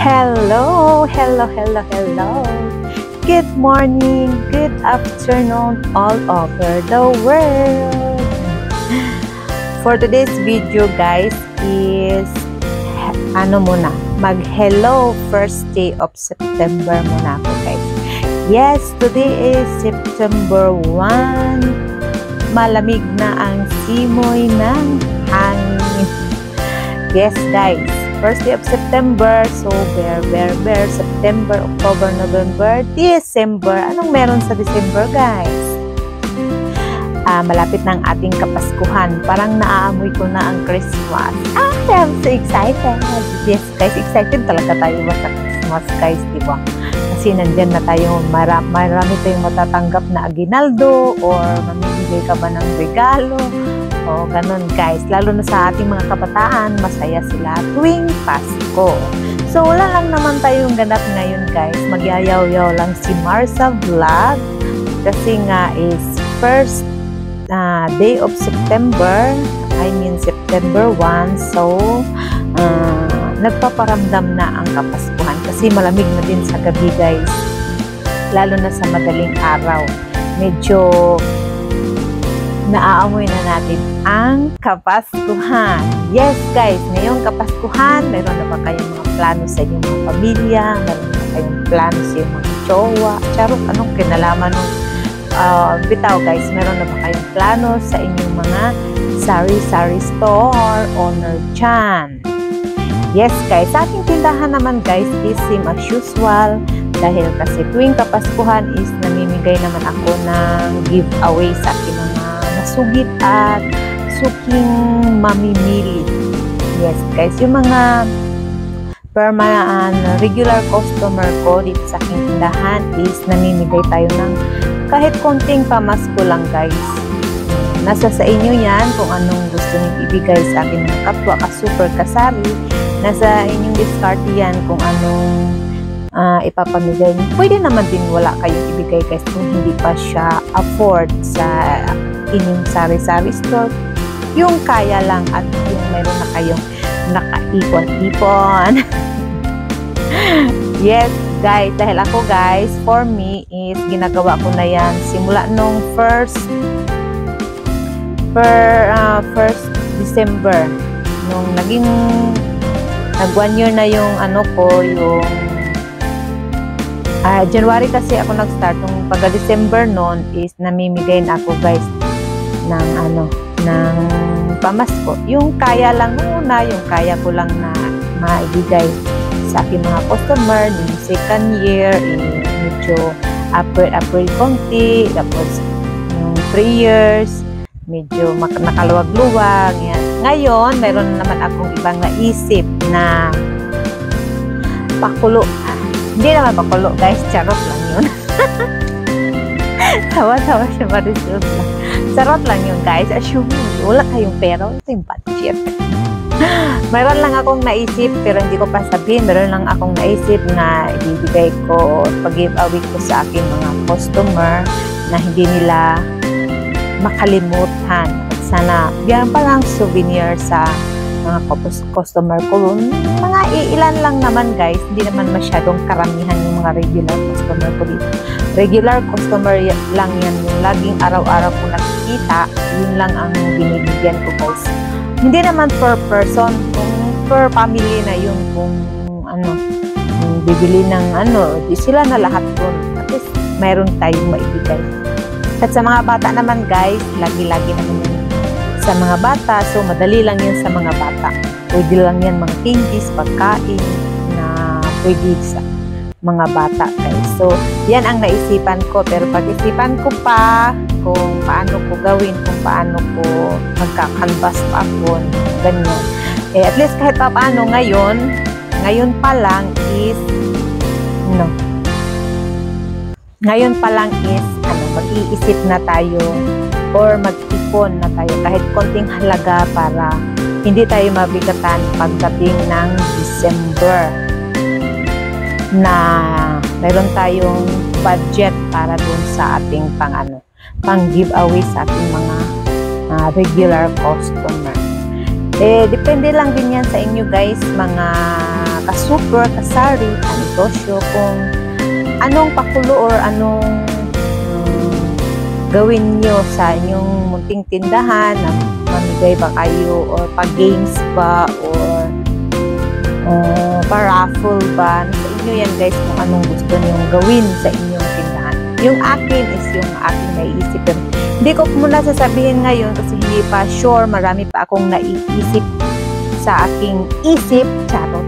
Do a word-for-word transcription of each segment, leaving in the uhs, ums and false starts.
Hello, hello, hello, hello. Good morning, good afternoon all over the world. For today's video guys is ano muna, mag-hello first day of September muna ako guys. Yes, today is September first. Malamig na ang simoy ng hangin. Yes guys, first day of September, so bear, bear, bear, September, October, November, December. Anong meron sa December, guys? Ah, malapit na ang ating Kapaskuhan. Parang naaamoy ko na ang Christmas. Ah, I'm so excited. Yes, guys, excited talaga tayo sa Christmas, guys, di ba? Kasi nandyan na tayo, marami, marami tayong matatanggap na aginaldo or mamimigay ka ba ng regalo. O, ganun guys. Lalo na sa ating mga kabataan, masaya sila tuwing Pasko. So, wala lang naman tayong ganap ngayon guys. Magyayaw-yaw lang si Marsa Vlog. Kasi nga is first uh, day of September. I mean September first. So, uh, nagpaparamdam na ang Kapaskuhan. Kasi malamig na din sa gabi guys. Lalo na sa madaling araw. Medyo naaamoy na natin ang Kapaskuhan. Yes guys, ngayong Kapaskuhan, meron na ba kayong mga plano sa inyong mga pamilya? Meron na ba kayong plano sa inyong mga jowa? Charot, anong kinalaman nung uh, bitaw guys, meron na ba kayong plano sa inyong mga sari-sari store owner dyan? Yes guys, sa ating tindahan naman guys is same as usual. Dahil kasi tuwing Kapaskuhan is namimigay naman ako ng giveaway sa aking mga nasugit at suking mamimili. Yes guys, yung mga permanent regular customer ko dito sa aking tindahan is namimigay tayo ng kahit konting pamasko lang guys. Nasa sa inyo yan kung anong gusto nyo ibigay sa akin mga kapwa ka super kasari. Nasa inyong discard yan kung anong uh, ipapamigay nyo. Pwede naman din wala kayong ibigay guys kung hindi pa siya afford sa inyong sari-sari store. Yung kaya lang at yung meron na kayong nakaipon-ipon. Yes guys, dahil ako guys, for me is ginagawa ko na yan simula nung first per uh, first December nung naging nag one year na yung ano ko, yung uh, January kasi ako nag-start. Nung pagka-December noon is namimigay na ako guys ng ano, ng pamasko. Yung kaya lang muna, yung kaya ko lang na maibigay sa aking mga customer. Yung second year, eh, medyo upward-upward konti. Tapos, yung three years, medyo nakaluwag-luwag. Yan. Ngayon, mayroon naman akong ibang naisip na pakulo. Ah, hindi naman pakulo, guys. Charot lang yun. Tawa-tawa siya Marisol lang. Charot lang yun, guys. Assume, wala kayong pera. Ito yung budget. Mayroon lang akong naisip, pero hindi ko pa sabihin. Mayroon lang akong naisip na ibibigay ko, pag-give-away ko sa aking mga customer na hindi nila makalimutan. At sana, bigyan pa lang souvenir sa mga customer ko. Mga ilan lang naman guys, hindi naman masyadong karamihan yung mga regular customer ko dito. Regular customer lang yan, yung laging araw-araw ko nakikita, yun lang ang binibigyan ko guys. Hindi naman per person, kung per family na yun, kung ano, kung bibili ng ano, di sila na lahat dun. At least, mayroon tayong maibigay. At sa mga bata naman guys, lagi-lagi naman yun sa mga bata. So, madali lang yan sa mga bata. Pwede lang yan mga candies, pagkain na pwede sa mga bata guys. So, yan ang naisipan ko. Pero pag-isipan ko pa kung paano ko gawin, kung paano ko magkakanvas pa ako, ganyan. Eh, at least kahit pa paano ngayon, ngayon pa lang is, no, ngayon pa lang is, ano, mag-iisip na tayo or mag-ipon na tayo kahit konting halaga para hindi tayo mabigatan pagdating ng December na mayroon tayong budget para dun sa ating pang ano, pang giveaway sa ating mga uh, regular customer. Eh, depende lang din yan sa inyo guys, mga ka-super, kasari, ka-negosyo, kung anong pakulo or anong um, gawin nyo sa inyong munting tindahan, na mamigay ba kayo or pag-games ba or uh, pa-raffle ba. Sa inyo yan guys kung anong gusto nyong gawin sa inyong tindahan. Yung akin is yung aking naiisip. Hindi ko muna sasabihin ngayon kasi hindi pa sure. Marami pa akong naiisip sa aking isip. Charot.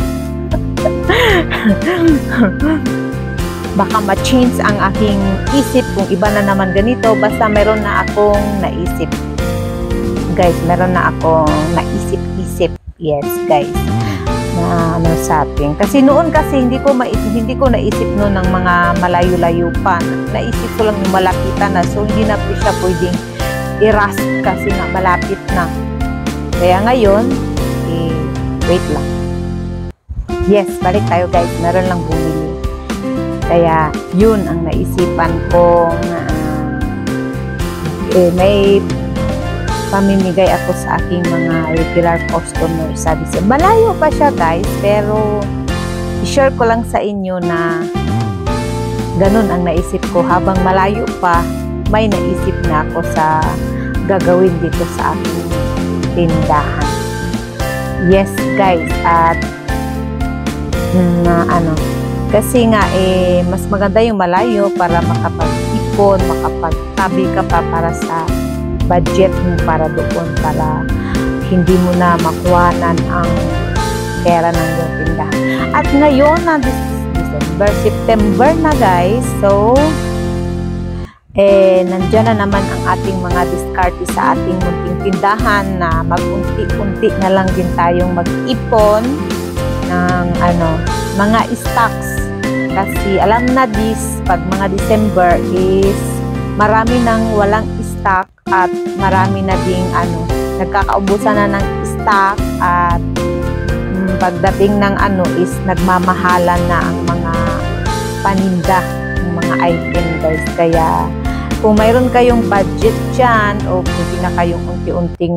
Baka ma-change ang aking isip kung iba na naman ganito. Basta meron na akong naisip. Guys, meron na akong naisip-isip. Yes, guys. Na ano sa atin. Kasi noon kasi hindi ko ma hindi ko naisip noon ng mga malayo-layo pa. Naisip ko lang yung malapitan na. So hindi na po siya pwedeng i-rush kasi na malapit na. Kaya ngayon, eh, wait lang. Yes, balik tayo guys. Meron lang bumili. Kaya yun ang naisipan kong uh, eh, may pamimigay ako sa aking mga regular customers. Sabi siya, malayo pa siya guys, pero i-share ko lang sa inyo na ganun ang naisip ko. Habang malayo pa, may naisip na ako sa gagawin dito sa aking tindahan. Yes guys, at na ano, kasi nga eh, mas maganda yung malayo para makapag-ipon, makapagtabi ka pa para sa budget mo para doon, para hindi mo na makuhanan ang pera ng iyong tindahan. At ngayon na December, September na guys, so eh nandiyan na naman ang ating mga diskarte sa ating munting tindahan na mag-unti-unti na lang din tayong mag-ipon ng ano, mga stocks. Kasi alam na this, pag mga December is marami nang walang stock at marami na ding ano, nagkakaubusan na ng stock at mm, pagdating ng ano is nagmamahalan na ang mga paninda, ang mga item guys. Kaya kung mayroon kayong budget dyan o pwede na kayong unti-unting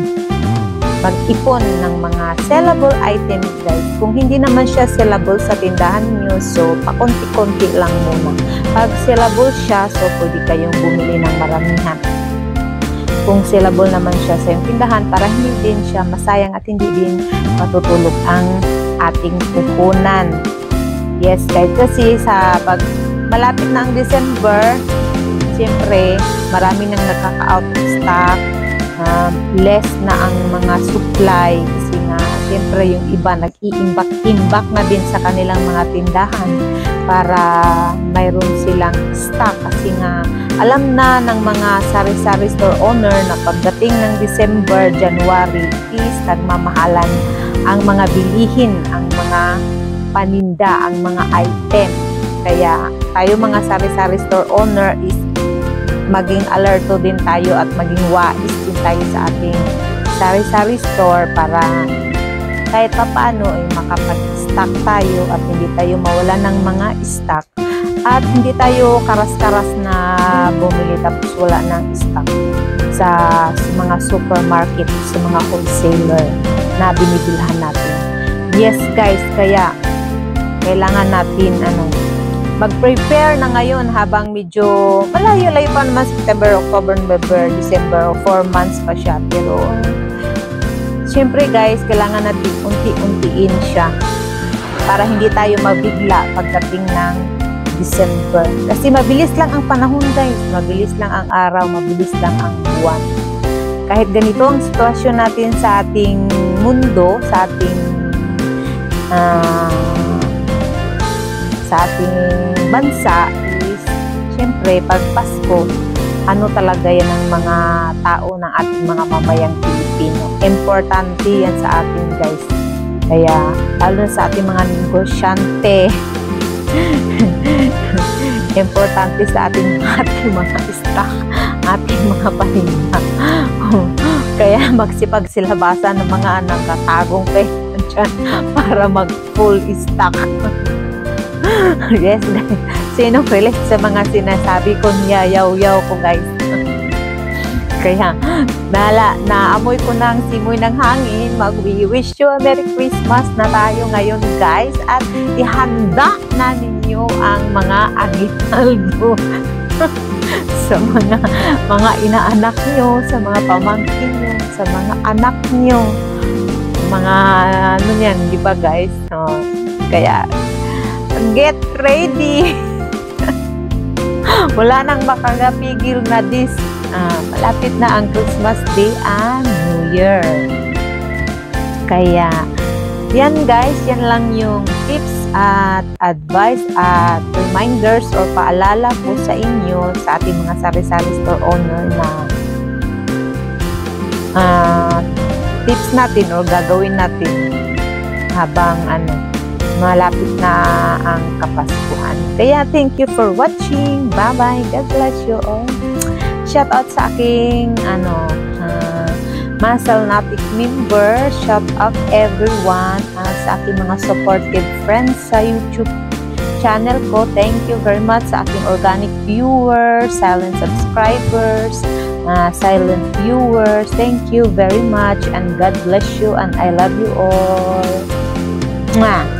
mag-ipon ng mga sellable items guys. Kung hindi naman siya sellable sa tindahan nyo, so pakunti-kunti lang muna. Pag sellable siya, so pwede kayong bumili ng maramihan. Kung sellable naman siya sa yung tindahan, para hindi din siya masayang at hindi din matutulog ang ating puhunan. Yes guys, kasi sa pag malapit na ang December, siyempre marami nang nakaka-out of stock. Um, less na ang mga supply kasi nga siyempre yung iba nag-iimbak-imbak na din sa kanilang mga tindahan para mayroon silang stock kasi nga alam na ng mga sari-sari store owner na pagdating ng December, January is nagmamahalan ang mga bilihin, ang mga paninda, ang mga item. Kaya tayo mga sari-sari store owner is maging alerto din tayo at maging wais din tayo sa ating sari-sari store para kahit pa paano ay makapag-stock tayo at hindi tayo mawala ng mga stock at hindi tayo karas-karas na bumili tapos wala ng stock sa, sa mga supermarket, sa mga wholesaler na binibilhan natin. Yes guys, kaya kailangan natin ano, mag-prepare na ngayon habang medyo malayo-layo pa naman, September, October, November, December, four months pa siya. Pero, syempre guys, kailangan natin unti-untiin siya para hindi tayo mabigla pagdating ng December. Kasi mabilis lang ang panahon guys, mabilis lang ang araw, mabilis lang ang buwan. Kahit ganito ang sitwasyon natin sa ating mundo, sa ating uh, sa ating bansa is syempre pag Pasko, ano talaga yan ng mga tao ng ating mga mamayang Pilipino. Importante yan sa atin guys. Kaya lalo sa ating mga negosyante, importante sa ating, ating mga stock, ating mga paninda. Kaya magsipagsilabasan ng mga anang katagong pera dyan para mag full stock. Yes guys, sino relate sa mga sinasabi ko, niyayaw-yaw ko guys. Kaya, nala, naamoy ko ng simoy ng hangin. Mag-wish you a Merry Christmas na tayo ngayon, guys. At ihanda na ninyo ang mga aginaldo sa mga mga inaanak nyo, sa mga pamangkin nyo, sa mga anak nyo. Mga, ano yan, di ba, guys? So, kaya, get ready! Wala nang makakapigil na this. Uh, malapit na ang Christmas Day and New Year. Kaya, yan guys, yan lang yung tips at advice at reminders or paalala po sa inyo sa ating mga sari-sari store owner na uh, tips natin or gagawin natin habang ano, malapit na ang Kapaskuhan. Kaya, thank you for watching. Bye-bye. God bless you all. Shout out sa aking ano, uh, Masalnatic member. Shout out everyone uh, sa aking mga supportive friends sa YouTube channel ko. Thank you very much sa aking organic viewers, silent subscribers, uh, silent viewers. Thank you very much and God bless you and I love you all. Mwah!